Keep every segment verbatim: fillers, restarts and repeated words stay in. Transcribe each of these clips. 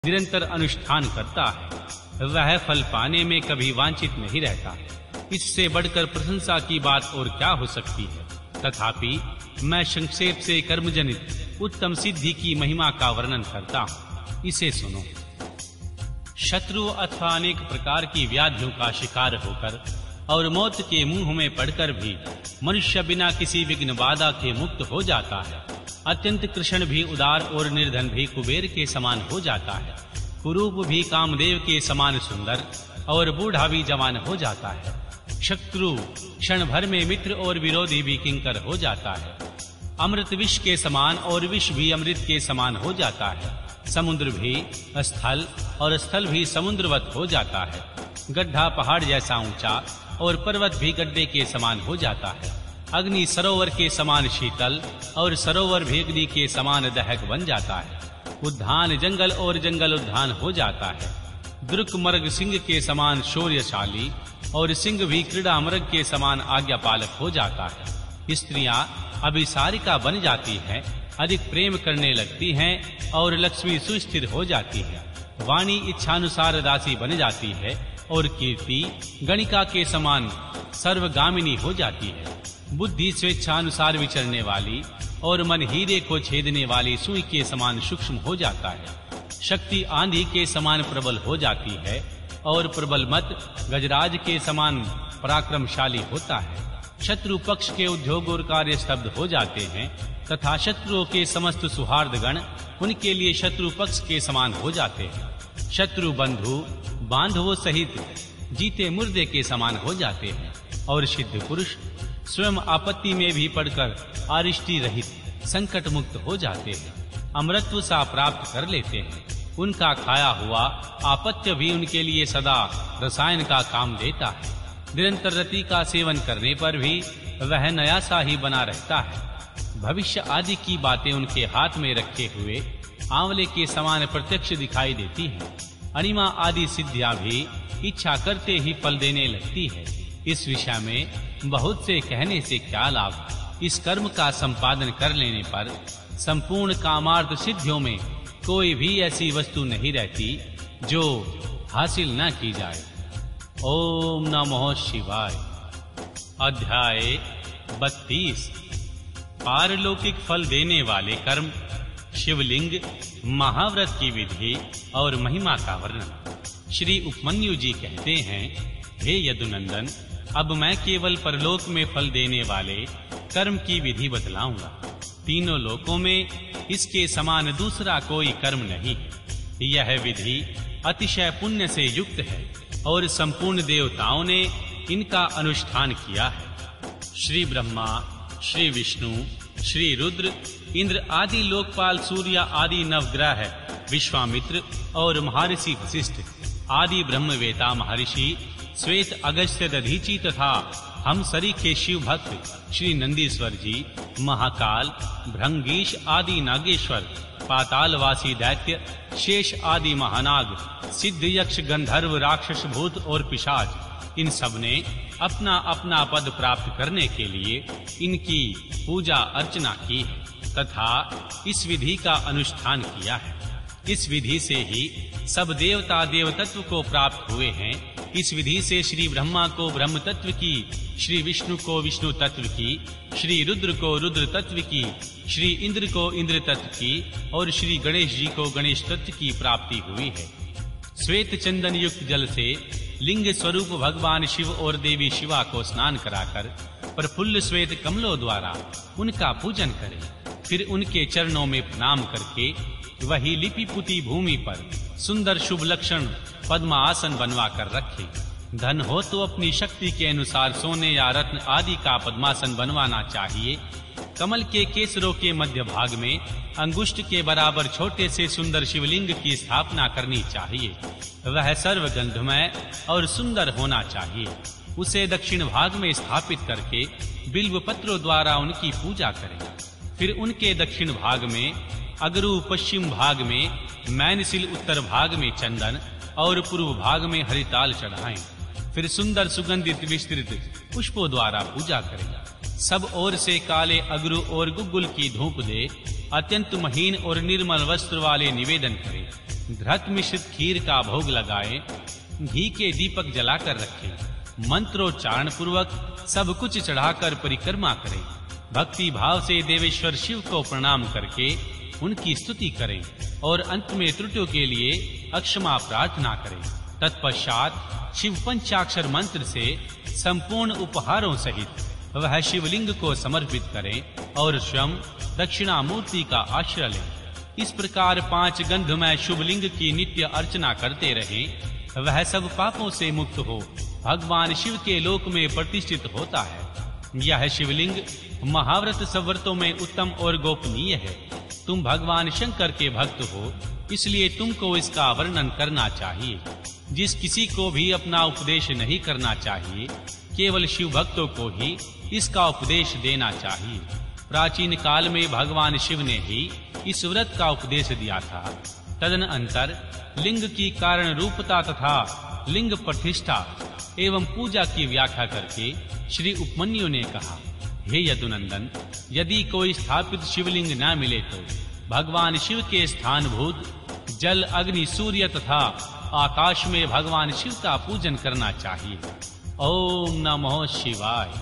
निरंतर अनुष्ठान करता है वह फल पाने में कभी वांछित नहीं रहता। इससे बढ़कर प्रशंसा की बात और क्या हो सकती है। तथापि मैं संक्षेप से कर्मजनित उत्तम सिद्धि की महिमा का वर्णन करता हूँ, इसे सुनो। शत्रु अथवा अनेक प्रकार की व्याधियों का शिकार होकर और मौत के मुंह में पड़कर भी मनुष्य बिना किसी विघ्न बाधा के मुक्त हो जाता है। अत्यंत कृष्ण भी उदार और निर्धन भी कुबेर के समान हो जाता है। कुरूप भी कामदेव के समान सुंदर और बूढ़ा भी जवान हो जाता है। शत्रु क्षण भर में मित्र और विरोधी भी किंकर हो जाता है। अमृत विष के समान और विष भी अमृत के समान हो जाता है। समुद्र भी स्थल और स्थल भी समुद्रवत हो जाता है। गड्ढा पहाड़ जैसा ऊंचा और पर्वत भी गड्ढे के समान हो जाता है। अग्नि सरोवर के समान शीतल और सरोवर भी अग्नि के समान दहक बन जाता है। उद्यान जंगल और जंगल उद्यान हो जाता है। द्रुक मर्ग सिंह के समान शौर्यशाली और सिंह भी क्रीड़ा मृग के समान आज्ञापालक हो जाता है। स्त्रियां अभिसारिका बन जाती हैं, अधिक प्रेम करने लगती हैं और लक्ष्मी सुस्थिर हो जाती है। वाणी इच्छानुसार दासी बन जाती है और कीर्ति गणिका के समान सर्वगामिनी हो जाती है। बुद्धि स्वेच्छानुसार विचरने वाली और मन हीरे को छेदने वाली सुई के समान सूक्ष्म हो जाता है। शक्ति आंधी के समान प्रबल हो जाती है और प्रबल मत गजराज के समान पराक्रमशाली होता है। शत्रु पक्ष के उद्योग और कार्य स्तब्ध हो जाते हैं तथा शत्रुओं के समस्त सुहार्द गण उनके लिए शत्रु पक्ष के समान हो जाते हैं। शत्रु बंधु बांधवों सहित जीते मुर्दे के समान हो जाते हैं और सिद्ध पुरुष स्वयं आपत्ति में भी पड़कर आरिष्टि रहित संकट मुक्त हो जाते हैं। अमृतत्व सा प्राप्त कर लेते हैं। उनका खाया हुआ आपत्य भी उनके लिए सदा रसायन का काम देता है। निरंतर रति का सेवन करने पर भी वह नया सा ही बना रहता है। भविष्य आदि की बातें उनके हाथ में रखे हुए आंवले के समान प्रत्यक्ष दिखाई देती हैं। अनिमा आदि सिद्धियां भी इच्छा करते ही फल देने लगती है। इस विषय में बहुत से कहने से क्या लाभ। इस कर्म का संपादन कर लेने पर संपूर्ण कामार्थ सिद्धियों में कोई भी ऐसी वस्तु नहीं रहती जो हासिल न की जाए। ओम नमः शिवाय। अध्याय बत्तीस। पारलौकिक फल देने वाले कर्म, शिवलिंग, महाव्रत की विधि और महिमा का वर्णन। श्री उपमन्यु जी कहते हैं, हे यदुनंदन, अब मैं केवल परलोक में फल देने वाले कर्म की विधि बतलाऊंगा। तीनों लोकों में इसके समान दूसरा कोई कर्म नहीं। यह विधि अतिशय पुण्य से युक्त है और संपूर्ण देवताओं ने इनका अनुष्ठान किया है। श्री ब्रह्मा, श्री विष्णु, श्री रुद्र, इंद्र आदि लोकपाल, सूर्य आदि नवग्रह, विश्वामित्र और महर्षि वशिष्ठ आदि ब्रह्मवेता महर्षि, श्वेत अगस्त्य दधीची तथा हम सरी के शिव भक्त श्री नंदीश्वर जी, महाकाल, भृंगीश आदि नागेश्वर, पातालवासी दैत्य, शेष आदि महानाग, सिद्ध यक्ष गंधर्व राक्षस भूत और पिशाच, इन सब ने अपना अपना पद प्राप्त करने के लिए इनकी पूजा अर्चना की है तथा इस विधि का अनुष्ठान किया है। इस विधि से ही सब देवता देवतत्व को प्राप्त हुए हैं। इस विधि से श्री ब्रह्मा को ब्रह्म तत्व की, श्री विष्णु को विष्णु तत्व की, श्री रुद्र को रुद्र तत्व की, श्री इंद्र को इंद्र तत्व की और श्री गणेश जी को गणेश तत्व की प्राप्ति हुई है। श्वेत चंदन युक्त जल से लिंग स्वरूप भगवान शिव और देवी शिवा को स्नान कराकर प्रफुल्ल श्वेत कमलों द्वारा उनका पूजन करें। फिर उनके चरणों में प्रणाम करके वही लिपि पुती भूमि पर सुंदर शुभ लक्षण पद्मासन बनवा कर रखे। धन हो तो अपनी शक्ति के अनुसार सोने या रत्न आदि का पद्मासन बनवाना चाहिए। कमल के केसरों के मध्य भाग में अंगुष्ठ के बराबर छोटे से सुंदर शिवलिंग की स्थापना करनी चाहिए। वह सर्वगंधमय और सुंदर होना चाहिए। उसे दक्षिण भाग में स्थापित करके बिल्व पत्रों द्वारा उनकी पूजा करें। फिर उनके दक्षिण भाग में अगरू, पश्चिम भाग में मैनसिल, उत्तर भाग में चंदन और पूर्व भाग में हरिताल चढ़ाएं। फिर सुंदर सुगंधित विस्तृत पुष्पों द्वारा पूजा करें। सब ओर से काले अगरू और गुग्गुल की धूप दे अत्यंत महीन और निर्मल वस्त्र वाले निवेदन करें। धृत मिश्रित खीर का भोग लगाएं, घी के दीपक जलाकर रखें, मंत्रोच्चारण पूर्वक सब कुछ चढ़ाकर परिक्रमा करें, भक्ति भाव से देवेश्वर शिव को प्रणाम करके उनकी स्तुति करें और अंत में त्रुटियों के लिए अक्षमा प्रार्थना करें। तत्पश्चात शिव पंचाक्षर मंत्र से संपूर्ण उपहारों सहित वह शिवलिंग को समर्पित करें और स्वयं दक्षिणामूर्ति का आश्रय लें। इस प्रकार पांच गंधमय शुभलिंग की नित्य अर्चना करते रहें। वह सब पापों से मुक्त हो भगवान शिव के लोक में प्रतिष्ठित होता है। यह शिवलिंग महाव्रत सव्रतों में उत्तम और गोपनीय है। तुम भगवान शंकर के भक्त हो, इसलिए तुमको इसका वर्णन करना चाहिए। जिस किसी को भी अपना उपदेश नहीं करना चाहिए, केवल शिव भक्तों को ही इसका उपदेश देना चाहिए। प्राचीन काल में भगवान शिव ने ही इस व्रत का उपदेश दिया था। तदनंतर लिंग की कारण रूपता तथा लिंग प्रतिष्ठा एवं पूजा की व्याख्या करके श्री उपमन्यु ने कहा, हे यदुनंदन, यदि कोई स्थापित शिवलिंग न मिले तो भगवान शिव के स्थानभूत जल, अग्नि, सूर्य तथा आकाश में भगवान शिव का पूजन करना चाहिए। ओम नमः शिवाय।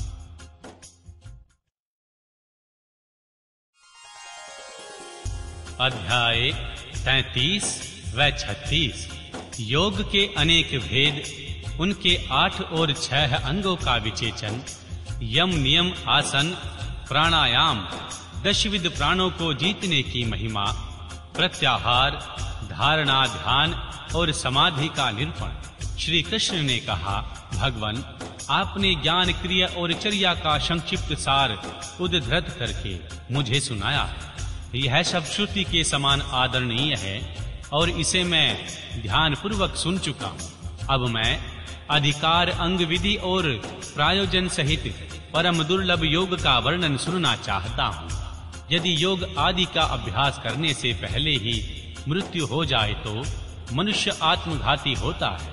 अध्याय तैंतीस व छत्तीस। योग के अनेक भेद, उनके आठ और छह अंगों का विचेचन, यम, नियम, आसन, प्राणायाम, दशविध प्राणों को जीतने की महिमा, प्रत्याहार, धारणा, ध्यान और समाधि का निरूपण। श्री कृष्ण ने कहा, भगवन, आपने ज्ञान, क्रिया और चर्या का संक्षिप्त सार उद्धृत करके मुझे सुनाया है। यह सब श्रुति के समान आदरणीय है और इसे मैं ध्यान पूर्वक सुन चुका हूँ। अब मैं अधिकार, अंग, विधि और प्रायोजन सहित परम दुर्लभ योग का वर्णन सुनना चाहता हूँ। यदि योग आदि का अभ्यास करने से पहले ही मृत्यु हो जाए तो मनुष्य आत्मघाती होता है।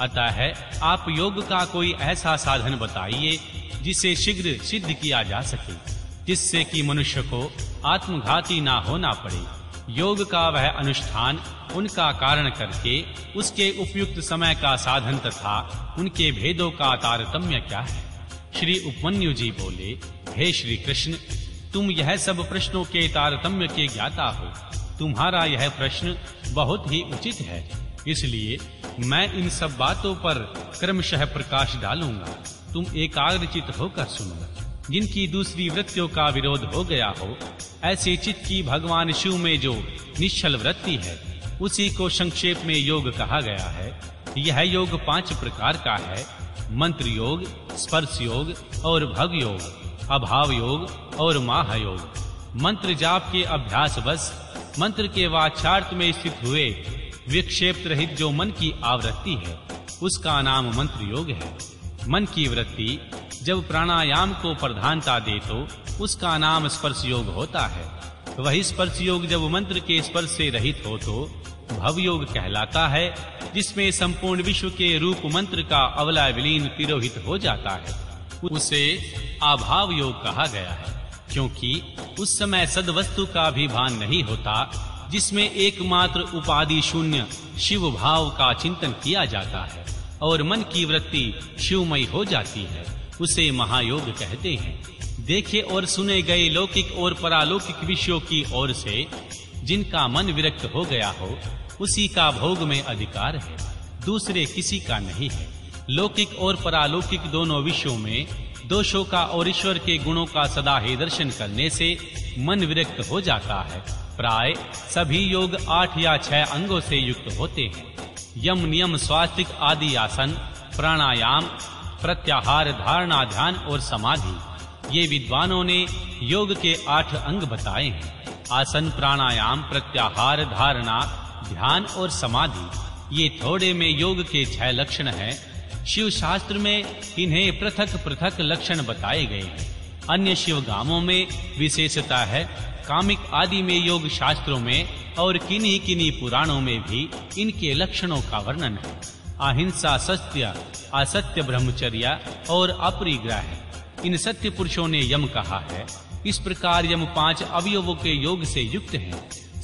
अतः आप योग का कोई ऐसा साधन बताइए जिसे शीघ्र सिद्ध किया जा सके, जिससे कि मनुष्य को आत्मघाती ना होना पड़े। योग का वह अनुष्ठान, उनका कारण करके उसके उपयुक्त समय का साधन तथा उनके भेदों का तारतम्य क्या है। श्री उपमन्यु जी बोले, हे श्री कृष्ण, तुम यह सब प्रश्नों के तारतम्य के ज्ञाता हो। तुम्हारा यह प्रश्न बहुत ही उचित है, इसलिए मैं इन सब बातों पर क्रमशः प्रकाश डालूंगा। तुम एकाग्रचित होकर सुनो। जिनकी दूसरी वृत्तियों का विरोध हो गया हो, ऐसे चित्त की भगवान शिव में जो निश्चल वृत्ति है, उसी को संक्षेप में योग कहा गया है। यह योग पांच प्रकार का है: मंत्र योग, स्पर्श योग और भग योग, अभाव योग और माह योग। मंत्र जाप के अभ्यास बस मंत्र के वाचार्थ में स्थित हुए विक्षेप रहित जो मन की आवृत्ति है, उसका नाम मंत्र योग है। मन की वृत्ति जब प्राणायाम को प्रधानता दे तो उसका नाम स्पर्श योग होता है। वही स्पर्श योग जब मंत्र के स्पर्श से रहित हो तो भव योग कहलाता है, जिसमें संपूर्ण विश्व के रूप मंत्र का अवलय विलीन तिरोहित हो जाता है। उसे अभाव योग कहा गया है, क्योंकि उस समय सद्वस्तु का भी भान नहीं होता, जिसमें एकमात्र उपाधि शून्य शिव भाव का चिंतन किया जाता है और मन की वृत्ति शिवमयी हो जाती है। उसे महायोग कहते हैं। देखे और सुने गए लौकिक और परालौकिक विषयों की ओर से जिनका मन विरक्त हो गया हो, उसी का भोग में अधिकार है, दूसरे किसी का नहीं है। लौकिक और परालौकिक दोनों विषयों में दोषों का और ईश्वर के गुणों का सदा ही दर्शन करने से मन विरक्त हो जाता है। प्राय सभी योग आठ या छह अंगों से युक्त होते हैं: यम, नियम, स्वास्तिक आदि आसन, प्राणायाम, प्रत्याहार, धारणा, ध्यान और समाधि। ये विद्वानों ने योग के आठ अंग बताए हैं। आसन, प्राणायाम, प्रत्याहार, धारणा, ध्यान और समाधि, ये थोड़े में योग के छह लक्षण हैं। शिव शास्त्र में इन्हें पृथक पृथक लक्षण बताए गए हैं। अन्य शिव गामों में विशेषता है। कामिक आदि में योग शास्त्रों में और किन्हीं किन्हीं पुराणों में भी इनके लक्षणों का वर्णन है। अहिंसा, सत्य, असत्य, ब्रह्मचर्य और अपरिग्रह, इन सत्य पुरुषों ने यम कहा है। इस प्रकार यम पांच अवयवों के योग से युक्त हैं।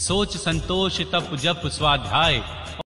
सोच संतोष तप जप स्वाध्याय